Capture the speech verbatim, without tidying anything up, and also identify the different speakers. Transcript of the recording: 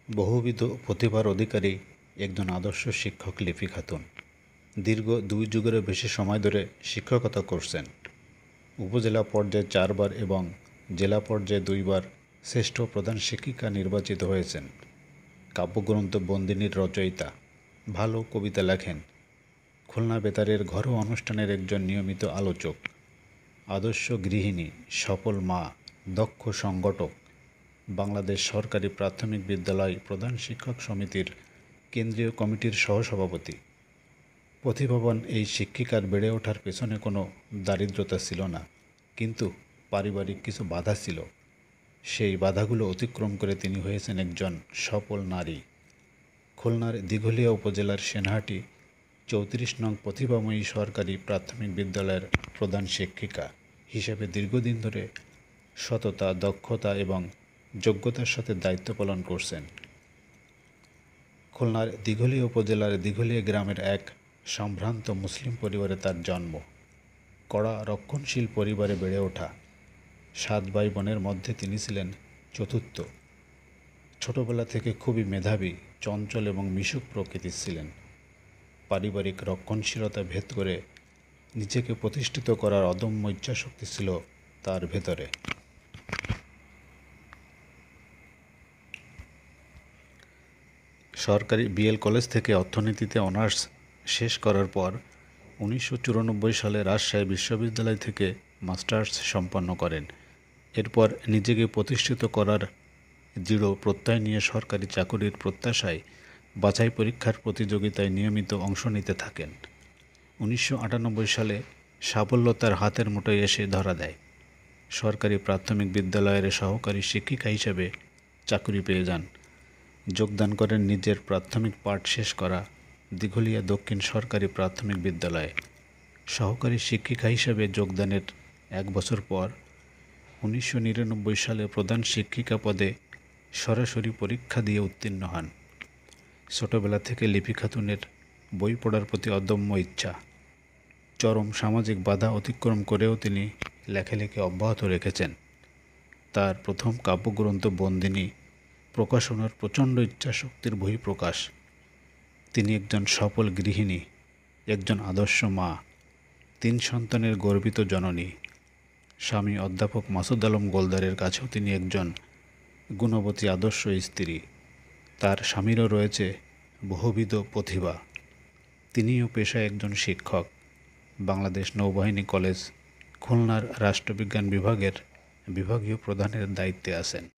Speaker 1: বহুবিধ প্রতিভার অধিকারী একজন আদর্শ শিক্ষক লিপি খাতুন দীর্ঘ দুই যুগেরও বেশি সময় ধরে শিক্ষকতা করছেন। উপজেলা পর্যায়ে চারবার এবং জেলা পর্যায়ে দুইবার শ্রেষ্ঠ প্রধান শিক্ষিকা নির্বাচিত হয়েছেন। কাব্যগ্রন্থ বন্দিনীর রচয়িতা, ভালো কবিতা লেখেন। খুলনা বেতারের ঘরোয়া অনুষ্ঠানের একজন নিয়মিত আলোচক, আদর্শ গৃহিণী, সফল মা, দক্ষ সংগঠক, বাংলাদেশ সরকারি প্রাথমিক বিদ্যালয় প্রধান শিক্ষক সমিতির কেন্দ্রীয় কমিটির সহসভাপতি। প্রতিভাবান এই শিক্ষিকার বেড়ে ওঠার পেছনে কোনো দারিদ্রতা ছিল না, কিন্তু পারিবারিক কিছু বাধা ছিল। সেই বাধাগুলো অতিক্রম করে তিনি হয়েছেন একজন সফল নারী। খুলনার দিঘলিয়া উপজেলার সেনহাটি চৌত্রিশ নং প্রতিভাময়ী সরকারি প্রাথমিক বিদ্যালয়ের প্রধান শিক্ষিকা হিসেবে দীর্ঘদিন ধরে সততা, দক্ষতা এবং যোগ্যতার সাথে দায়িত্ব পালন করছেন। খুলনার দিঘলিয়া উপজেলার দিঘলিয়া গ্রামের এক সম্ভ্রান্ত মুসলিম পরিবারে তার জন্ম। কড়া রক্ষণশীল পরিবারে বেড়ে ওঠা। সাত ভাই বোনের মধ্যে তিনি ছিলেন চতুর্থ। ছোটবেলা থেকে খুবই মেধাবী, চঞ্চল এবং মিশুক প্রকৃতির ছিলেন। পারিবারিক রক্ষণশীলতা ভেদ করে নিজেকে প্রতিষ্ঠিত করার অদম্য ইচ্ছাশক্তি ছিল তার ভেতরে। সরকারি বিএল কলেজ থেকে অর্থনীতিতে অনার্স শেষ করার পর উনিশশো চুরানব্বই সালে রাজশাহী বিশ্ববিদ্যালয় থেকে মাস্টার্স সম্পন্ন করেন। এরপর নিজেকে প্রতিষ্ঠিত করার দৃঢ় প্রত্যয় নিয়ে সরকারি চাকুরির প্রত্যাশায় বাছাই পরীক্ষার প্রতিযোগিতায় নিয়মিত অংশ নিতে থাকেন। উনিশশো আটানব্বই সালে সাফল্য তার হাতের মুঠোয় এসে ধরা দেয়। সরকারি প্রাথমিক বিদ্যালয়ের সহকারী শিক্ষিকা হিসেবে চাকুরি পেয়ে যান। যোগদান করেন নিজের প্রাথমিক পাঠ শেষ করা দিঘলিয়া দক্ষিণ সরকারি প্রাথমিক বিদ্যালয়ে। সহকারী শিক্ষিকা হিসেবে যোগদানের এক বছর পর উনিশশো নিরানব্বই সালে প্রধান শিক্ষিকা পদে সরাসরি পরীক্ষা দিয়ে উত্তীর্ণ হন। ছোটবেলা থেকে লিপি খাতুনের বই পড়ার প্রতি অদম্য ইচ্ছা। চরম সামাজিক বাধা অতিক্রম করেও তিনি লেখালেখি অব্যাহত রেখেছেন। তার প্রথম কাব্যগ্রন্থ বন্দিনী প্রকাশনার প্রচণ্ড ইচ্ছাশক্তির বহিঃপ্রকাশ। তিনি একজন সফল গৃহিণী, একজন আদর্শ মা, তিন সন্তানের গর্বিত জননী। স্বামী অধ্যাপক মাসুদ আলম গোলদারের কাছেও তিনি একজন গুণবতী আদর্শ স্ত্রী। তার স্বামীরও রয়েছে বহুবিধ প্রতিভা। তিনিও পেশায় একজন শিক্ষক। বাংলাদেশ নৌবাহিনী কলেজ খুলনার রাষ্ট্রবিজ্ঞান বিভাগের বিভাগীয় প্রধানের দায়িত্বে আছেন।